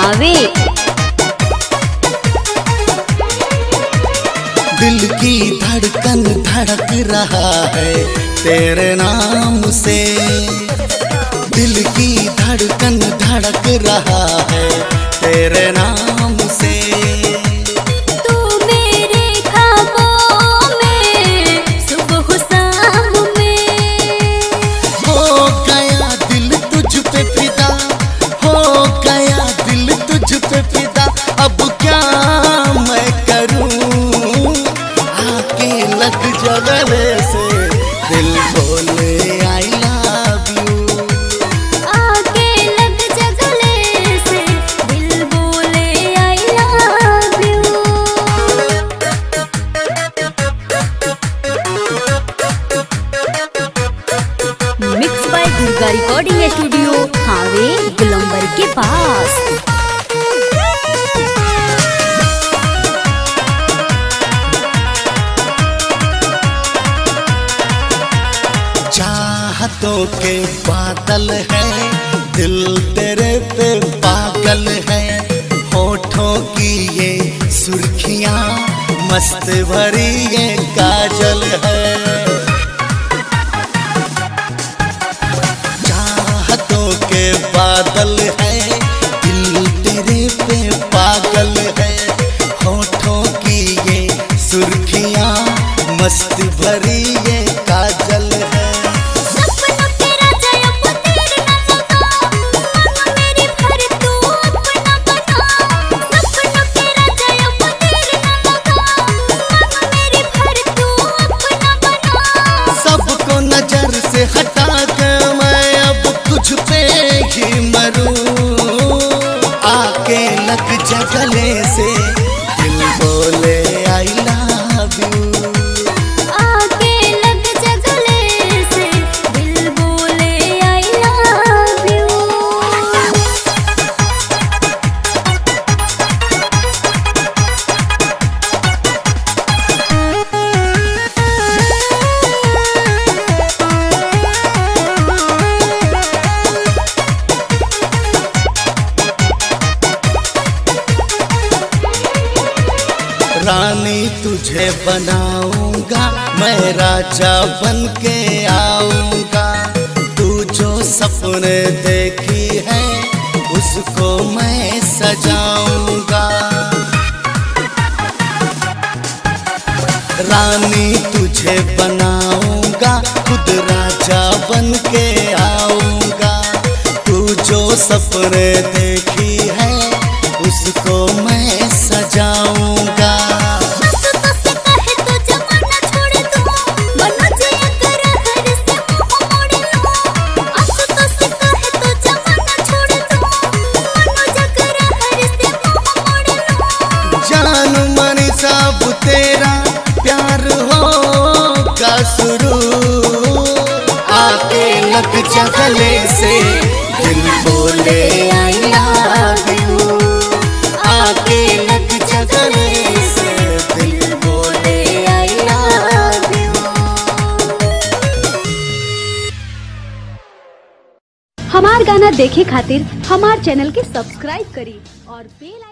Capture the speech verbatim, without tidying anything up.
हावे। दिल की धड़कन धड़क रहा है तेरे नाम से, दिल की धड़कन धड़क रहा है तेरे नाम से। तू मेरे ख्वाबों में सुबह शाम में, हो गया दिल तुझ पे फिदा, हो गया दिल तुझ पे फिदा। अब क्या मैं करूं, आके लग जा गले से दिल बोले आई लव यू। आके लग जा गले से दिल बोले I love you. Mix by Durga recording studio हावे गुलंबर के पास। चाहतों के बादल है, दिल तेरे पे पागल है। होठों की ये सुर्खियां मस्त भरी ये काजल है। चाहतों के बादल है, दिल तेरे पे पागल है। होठों की ये सुर्खियां मस्त भरी ये काजल है। नजर से हटा के मैं अब तुझ पे ही मरूं, आके लग जा गले से दिल बोले आई लव यू। आके लग जा गले से दिल बोले आई लव यू। रानी तुझे बनाऊंगा मैं, राजा बन के आऊंगा। तू जो सपने देखी है उसको मैं सजाऊंगा। रानी तुझे बनाऊंगा, खुद राजा बन के आऊंगा। तू जो सपने देखी है उसको मैं सजाऊंगा। जान मन सब तेरा प्यार होगा शुरू, आके लग जा गले से दिल बोले आई लव यू। आके लग जा गले से दिल बोले आई लव यू। हमार गाना देखे खातिर हमार चैनल के सब्सक्राइब करी और बेल